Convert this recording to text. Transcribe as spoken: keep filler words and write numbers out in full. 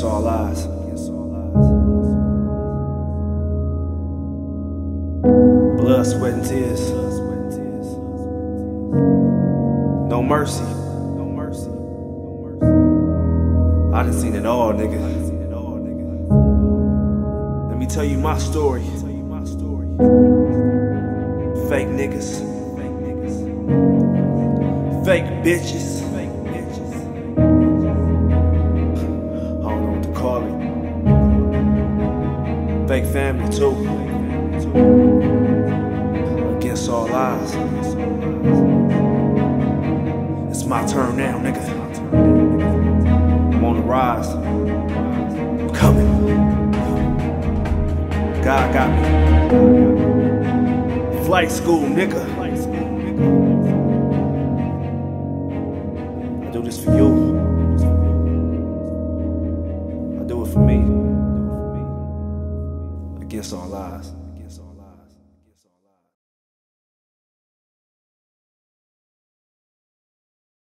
all odds. Blood, sweat, and tears. No mercy. No mercy. I done seen it all, nigga. Let me tell you my story. Fake niggas. Fake bitches. I don't know what to call it. Fake family too. Against all odds. It's my turn now, nigga. I'm on the rise. I'm coming. God got me. Flight school, nigga. I do this for you. I do it for me. Against all odds.